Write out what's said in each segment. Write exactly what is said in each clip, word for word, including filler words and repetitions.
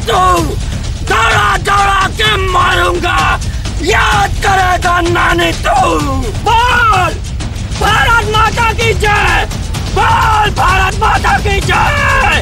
तू, दौड़ा दौड़ा के मारूंगा, याद करेगा नानी तू। बोल भारत माता की जय, बोल भारत माता की जय।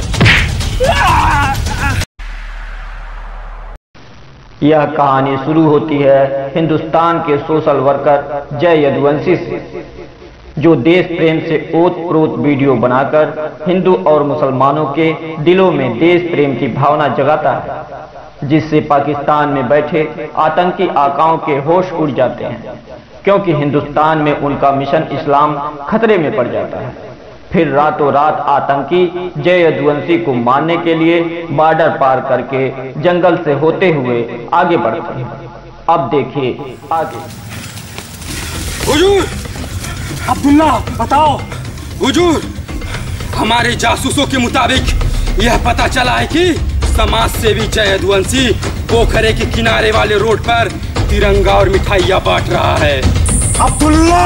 यह कहानी शुरू होती है हिंदुस्तान के सोशल वर्कर जय यदुवंशी से, जो देश प्रेम से ओत-प्रोत वीडियो बनाकर हिंदू और मुसलमानों के दिलों में देश प्रेम की भावना जगाता है, जिससे पाकिस्तान में बैठे आतंकी आकाओं के होश उड़ जाते हैं, क्योंकि हिंदुस्तान में उनका मिशन इस्लाम खतरे में पड़ जाता है। फिर रातों रात आतंकी जय यदुवंशी को मारने के लिए बॉर्डर पार करके जंगल से होते हुए आगे बढ़ते हैं। अब देखिए आगे। हुजूर, अब्दुल्ला बताओ। हुजूर, हमारे जासूसों के मुताबिक यह पता चला है कि समाज सेवी जय यदुवंशी पोखरे के किनारे वाले रोड पर तिरंगा और मिठाइयाँ बांट रहा है। अब्दुल्ला,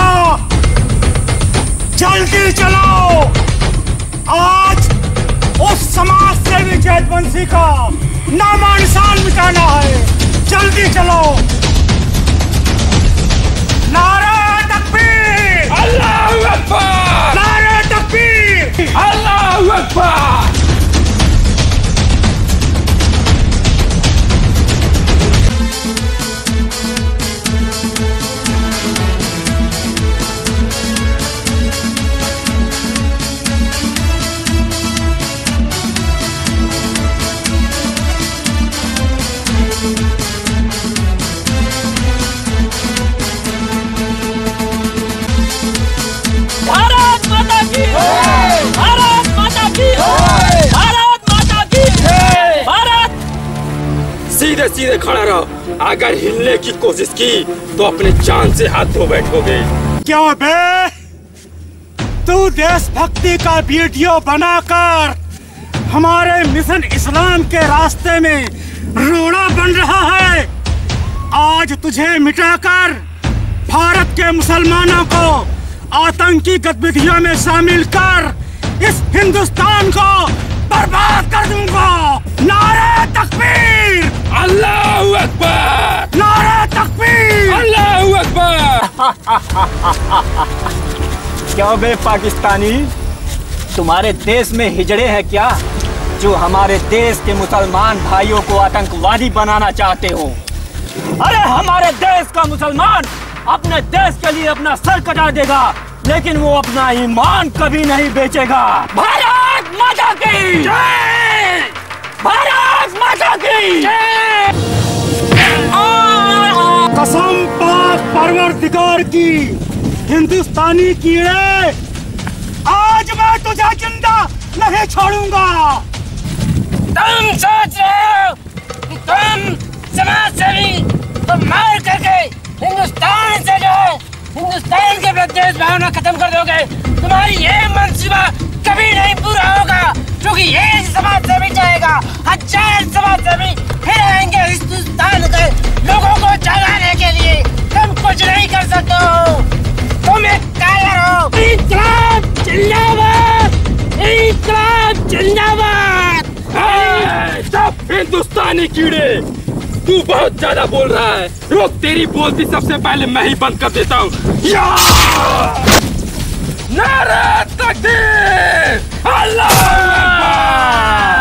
जल्दी चलो, आज उस समाज सेवी जय यदुवंशी का नामा निशान मिटाना है। जल्दी चलो। नारे तकबीर, अल्लाहू अकबर, नारे तकबीर, अल्लाहू अकबर। भारत माता की जय, भारत माता की जय, भारत माता की जय, भारत। सीधे सीधे खड़ा रहो, अगर हिलने की कोशिश की तो अपने जान से हाथ धो बैठोगे। क्या बे, तू देशभक्ति का वीडियो बनाकर हमारे मिशन इस्लाम के रास्ते में रोड़ा बन रहा है। आज तुझे मिटाकर भारत के मुसलमानों को आतंकी गतिविधियों में शामिल कर इस हिंदुस्तान को बर्बाद कर दूंगा। नारे तकबीर, अल्लाहू अकबर, नारे तकबीर, अल्लाहू अकबर। क्यों बे पाकिस्तानी, तुम्हारे देश में हिजड़े हैं क्या, जो हमारे देश के मुसलमान भाइयों को आतंकवादी बनाना चाहते हो? अरे हमारे देश का मुसलमान अपने देश के लिए अपना सर कटा देगा, लेकिन वो अपना ईमान कभी नहीं बेचेगा। भारत माता की जय, भारत माता की जय। कसम पाक परवरदिगार की, हिंदुस्तानी कीड़े, आज मैं तुझे जिंदा नहीं छोड़ूंगा। तुम सोच रहे हो कि तुम समाज सेवी तो मार करके हिंदुस्तान से जो है हिंदुस्तान के प्रदेश भावना खत्म कर दोगे। तुम्हारी ये मंसूबा कभी नहीं पूरा होगा, क्योंकि ये समाज सेवी चाहेगा। हजार समाज सेवी फिर आएंगे हिंदुस्तान के लोगों को जगाने के लिए। तुम कुछ नहीं कर सकते हो, तुम एक कायर हो। इंकलाब जिंदाबाद, इंकलाब जिंदाबाद। सब हिंदुस्तानी कीड़े, तू बहुत ज्यादा बोल रहा है। रोक, तेरी बोलती सबसे पहले मैं ही बंद कर देता हूँ। नारे तकबीर, अल्लाहू अकबर।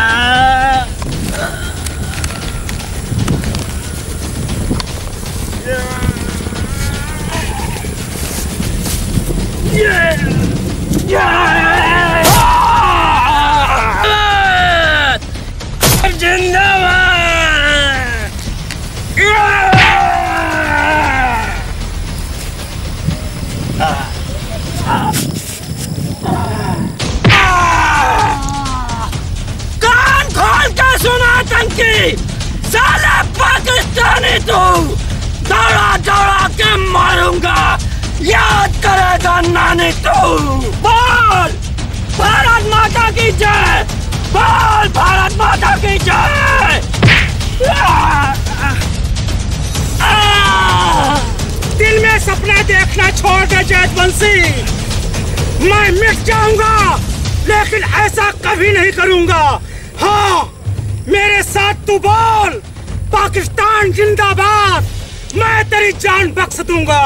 कान खोल के सुना आतंकी, साले पाकिस्तानी तू, दौड़ा दौड़ा के मारूंगा, याद करेगा नानी तू। बोल भारत माता की जय, बोल भारत माता की जय। दिल में सपना देखना छोड़ दे जय यदुवंशी। मैं मिट जाऊंगा, लेकिन ऐसा कभी नहीं करूंगा। हाँ, मेरे साथ तू बोल, पाकिस्तान जिंदाबाद। मैं तेरी जान बख्श दूंगा।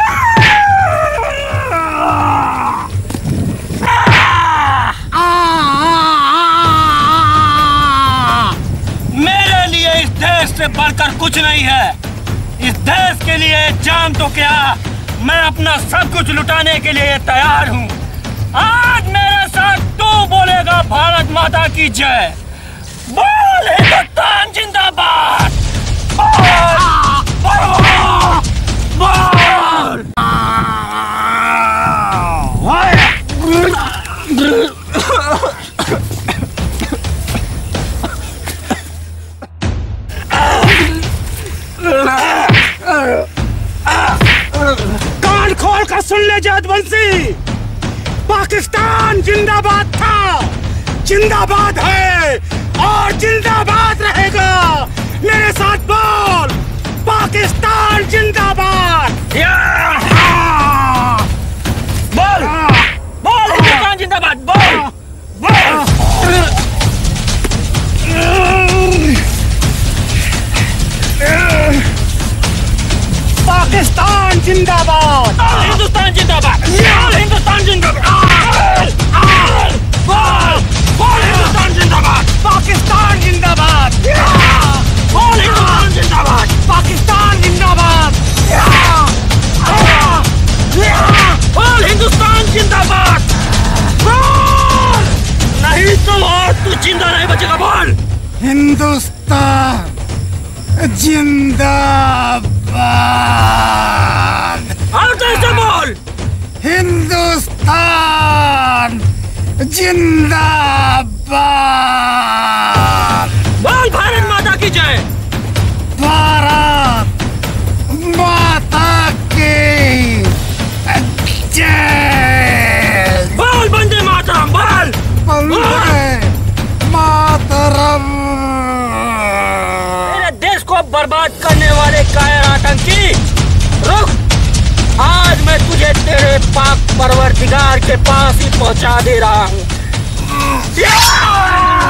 मेरे लिए इस देश से बढ़कर कुछ नहीं है। इस देश के लिए जान तो क्या, मैं अपना सब कुछ लुटाने के लिए तैयार हूँ। आज मेरे साथ तू बोलेगा भारत माता की जय। बोल हिंदुस्तान जिंदाबाद। बोल बोल बोल। कान खोल कर सुन ले जदवंशी, पाकिस्तान जिंदाबाद था, जिंदाबाद है और जिंदाबाद रहेगा। मेरे साथ बोल, पाकिस्तान जिंदाबाद। बोल बोल हिंदुस्तान जिंदाबाद। बोल बोल। पाकिस्तान जिंदाबाद। हिंदुस्तान जिंदाबाद। हिंदुस्तान जिंदाबाद। बोल बोल हिंदुस्तान जिंदाबाद। पाकिस्तान जिंदाबाद। बोल हिंदुस्तान जिंदाबाद। पाकिस्तान जिंदाबाद। बोल हिंदुस्तान जिंदाबाद। बोल, नहीं तो आज तू जिंदा नहीं बचेगा। बोल हिंदुस्तान जिंदाबाद। और कैसे बोल? हिंदुस्तान जिंदाबाद। बोल भारत माता की जय। भारत माता की जय। बोल वंदे मातरम। बोल वंदे मातरम। मेरे देश को बर्बाद करने वाले कायर आतंकी, रुक। आज मैं तुझे तेरे पाक परवरदिगार के पास ही पहुंचा दे रहा हूँ।